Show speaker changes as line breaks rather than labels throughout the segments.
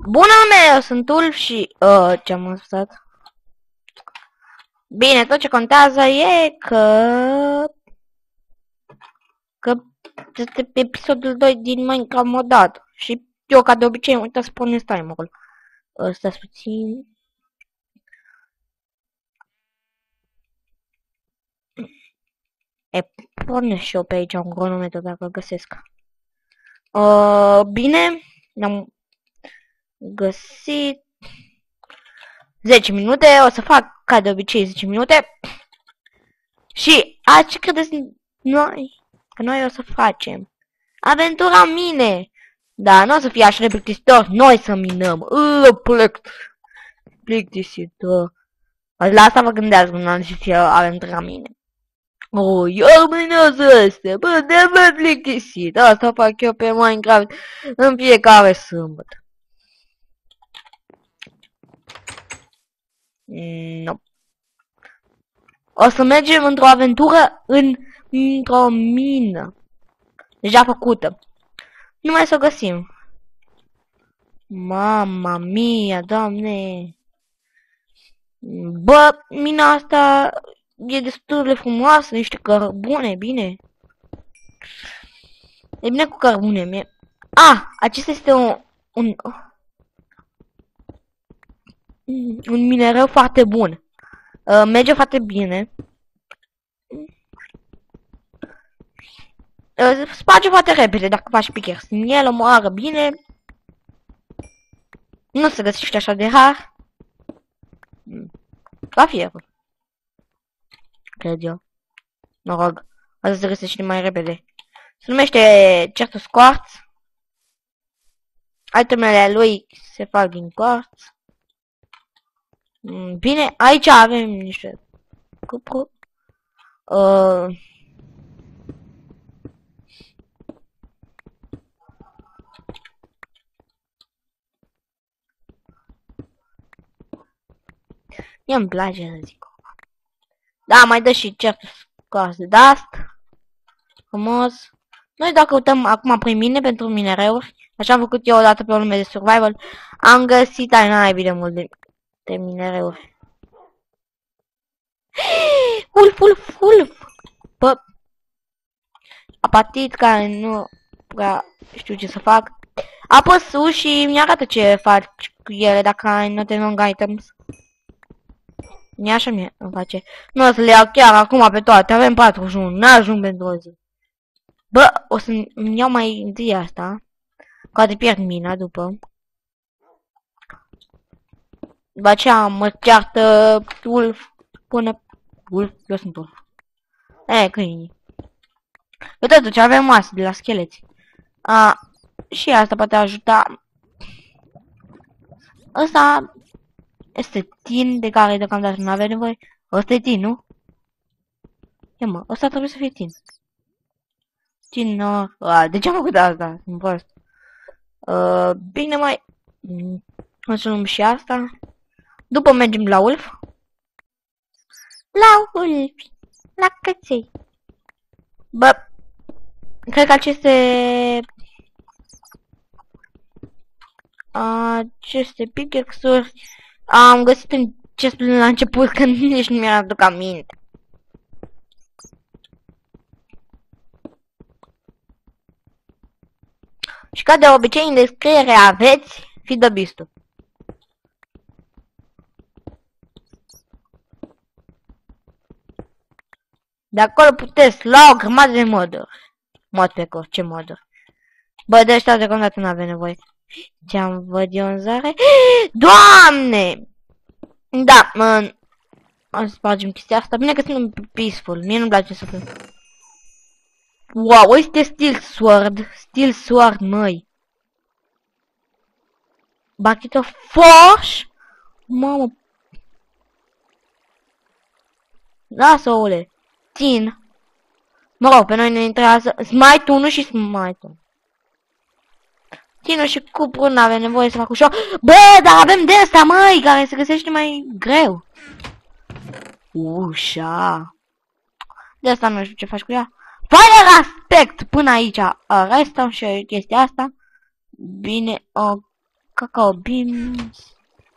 Bună, eu sunt Ulf și... ce-am spus? Bine, tot ce contează e că este episodul 2 din Minecraft modat. Și eu, ca de obicei, am uitat să pornesc timerul. Stați puțin. Pornesc și eu pe aici un cronometru dacă găsesc. Bine, l-am găsit. 10 minute, o să fac ca de obicei 10 minute. Și ce credeți noi? Că noi o să facem aventura mine. Da, nu o să fie așa de plictisitor, noi să minăm. Plictisitor. La asta vă gândeați când am zis eu aventura mine. Eu minează astea, bă, de-abia plictisit. Asta fac eu pe Minecraft în fiecare sâmbătă. No. O să mergem într-o aventură într-o mină. Deja făcută. Numai să o găsim. Mama mia, doamne. Bă, mina asta e destul de frumoasă, niște cărbune, bine. E bine cu cărbune. Acesta este un minereu foarte bun. Merge foarte bine. Sparge foarte repede dacă faci pickaxe în el, omoară bine. Nu se găsește așa de rar. Ca fierul. Cred eu. Noroc. Asta se găsește mai repede. Se numește Certus Quartz. Itemele lui se fac din quartz. Bine, aici avem niște cupru. Mie îmi place să zic. Da, mai dă și Certus Quartz de dust. Frumos. Noi dacă căutăm acum prin mine pentru minereuri, așa am făcut eu odată pe o lume de survival, am găsit naibii de mult de minereuri. Ulf! Bă, apatit care nu prea știu ce să fac. Apăs U și mi-arată ce faci cu ele dacă ai note long items. Mie așa îmi face. Nu o să le iau chiar acum pe toate, avem 41, n-ajung pentru o zi. Bă, o să-mi iau mai întâi asta. Ca de pierd mina după. După aceea mă ceartă Ulf până... Ulf? Eu sunt Ulf. Câinii. Uite ce avem masă de la scheleți. Și asta poate ajuta. Ăsta este tin de care deocamdată nu avem nevoie. Ăsta e tin, nu? Ia mă, ăsta trebuie să fie tin. Tin, de ce am făcut asta? Sunt prost. Bine mai... O să luăm și asta. După mergem la Ulf. La Ulf. La căței. Bă, cred că aceste pickaxe-uri am găsit în chestul la început, că nici nu mi-aduc aminte. Și ca de obicei în descriere aveți Feed the Beast-ul. De acolo puteți lua o grămadă de moduri. Modpack-uri, ce moduri? Bă, de ăștia deocamdată nu avem nevoie. Ce-am văd eu în zare? Doamne! Da, o să spargem chestia asta. Bine că sunt peaceful. Mie nu-mi place să fiu. Wow, este Steel Sword. Steel Sword, măi. Bucket of Forge? Mamă. Lasă, oule. Tin. Mă rog, pe noi ne interesează Smite 1 și Smite 1. Tinul și cupru n-avem nevoie să fac ușor. Bă, dar avem de asta, măi, care se găsește mai greu. Ușa. De asta nu știu ce faci cu ea. Fără respect până aici. Restăm și chestia asta. Bine, ok. cacao beans.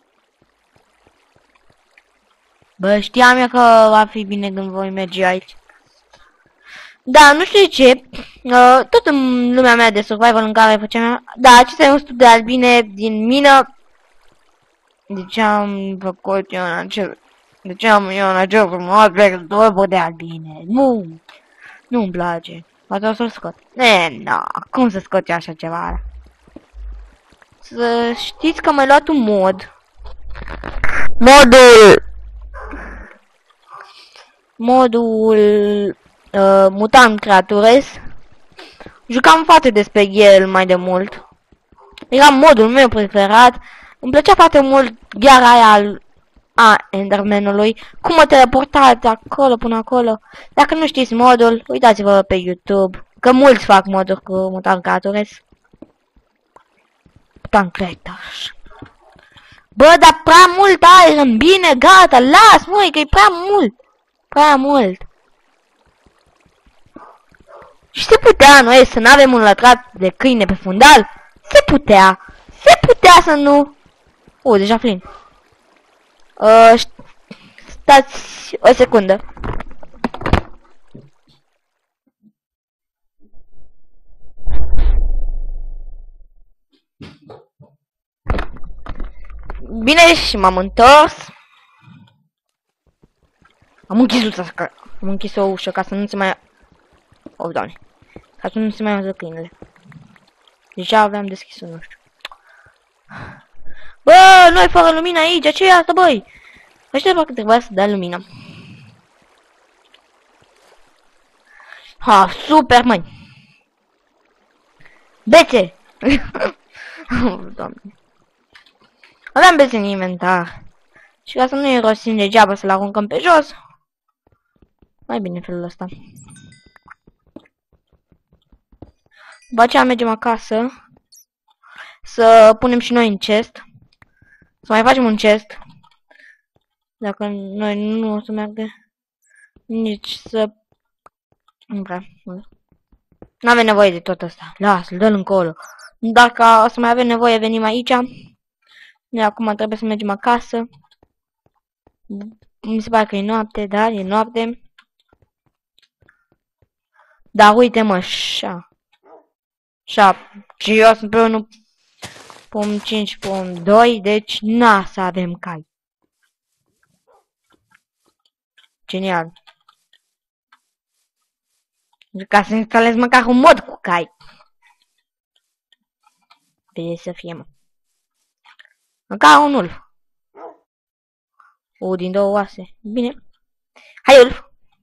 Bă, știam eu că va fi bine când voi merge aici. Da, nu știu de ce. Tot în lumea mea de survival în care făceam... Da, acesta e un stup de albine din mină. De ce am făcut eu în acel... De ce am eu în acel frumos pe de albine? Nu! Nu-mi place. Poate o să-l scot. No, cum să scoți așa ceva? Să știți că mi-ai luat un mod. Modul Mutant Creatures. Jucam foarte despre el mai de mult. Era modul meu preferat. Îmi plăcea foarte mult gheara aia a Enderman-ului. Cum mă teleportați de acolo până acolo. Dacă nu știți modul, uitați-vă pe YouTube. Că mulți fac moduri cu Mutant Creatures. Mutant Creatures. Bă, dar prea mult iron. Bine, gata, las, măi, că e prea mult. Prea mult. Și se putea, noi, să n-avem un lătrat de câine pe fundal? Se putea. Se putea să nu... deja plin. Stați o secundă. Bine, și m-am întors. Am închis o ușă ca să nu se mai... Doamne. Ca să nu se mai auză câinele. Deja aveam deschis-o, nu știu. Bă, noi fără lumină aici, ce e asta, băi? Ăștia parcă trebuia să dea lumină. Ha, super, măi. Bețe! Doamne. Aveam bețe în inventar. Și ca să nu irosim degeaba să-l aruncăm pe jos. Mai bine felul ăsta. După aceea mergem acasă. Să punem și noi în chest. Să mai facem un chest. Dacă noi nu o să meargă. Nici să... Nu prea. N-avem nevoie de tot asta. Lasă-l, dă-l încolo. Dacă o să mai avem nevoie, venim aici. De acum trebuie să mergem acasă. Mi se pare că e noapte, da, e noapte. Dar uite, mă, așa. Și eu sunt pe 1 pom 5 pom 2, deci n-a să avem cai. Genial. Ca să instalez măcar un mod cu cai. Trebuie să fie, mă. Măcar unul. Din 2 oase. Bine. Hai, Ulf.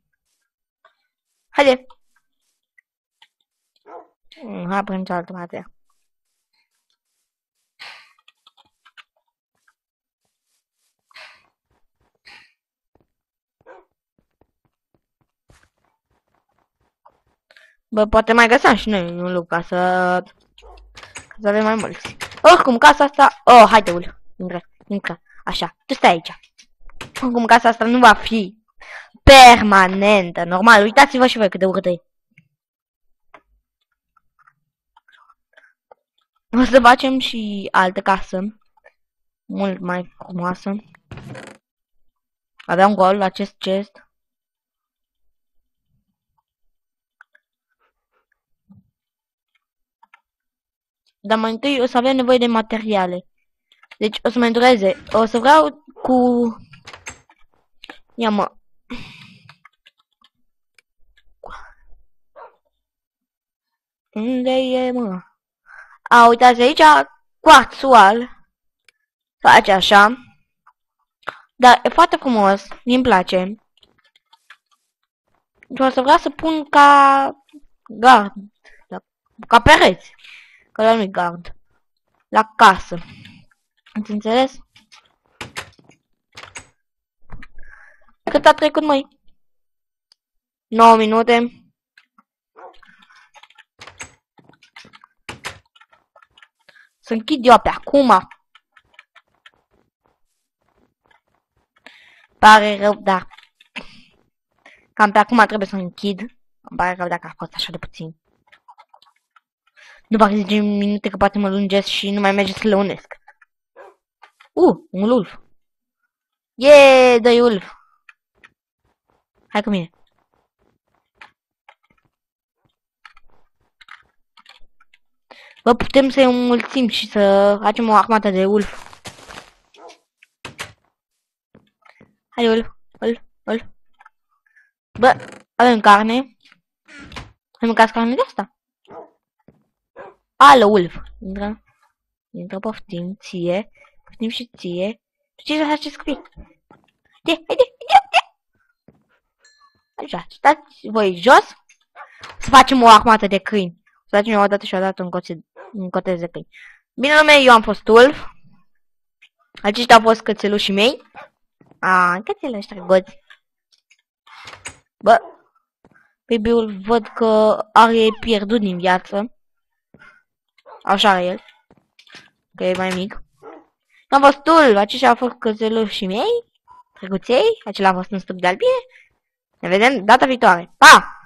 Haide. Hai până cealaltă materie. Bă, poate mai găseam și noi un loc ca să avem mai mulți. Oricum, casa asta... haide, Ulf. Intră. Așa, tu stai aici. Oricum, casa asta nu va fi permanentă. Normal, uitați-vă și voi cât de urâtă e. O să facem și altă casă. Mult mai frumoasă. Aveam gol la acest chest. Dar mai întâi o să avem nevoie de materiale. Deci o să mă dureze. O să vreau cu... Ia mă. Unde e, mă? Uitați aici, quartzual. Face așa. Dar e foarte frumos. Mi-mi place. Și o să vreau să pun ca... gard. Ca pereți. Că la nu-i gard. La casă. Ați înțeles? Cât a trecut, măi? 9 minute. Să închid eu pe acum. Pare rău, dar... Cam pe acum trebuie să închid. Îmi pare rău dacă a fost așa de puțin. După 10 minute că poate mă lungesc și nu mai merge să le unesc. Un ulf. Yeee, dă-i ulf. Hai cu mine. Bă, putem să-i înmulțim și să facem o armată de ulf. Hai, ulf, ulf, ulf. Bă, avem carne. Ai mâncat carne de asta? Ală, ulf. Intră, poftim, ție. Poftim și ție. Tu ce să faci scrii? Haide. Așa, stați voi jos. Să facem o armată de câini. Să facem o dată și o dată un cotez de câini. Bine, lume, eu am fost ulf. Aceștia au fost cățelușii mei. Cățeluși drăguți. Bă, baby-ul văd că are pierdut din viață. Așa are el. Că e mai mic. Am fost ulf. Aceștia au fost cățelușii mei. Drăguței. Acela a fost un stâlp de albine. Ne vedem data viitoare. Pa!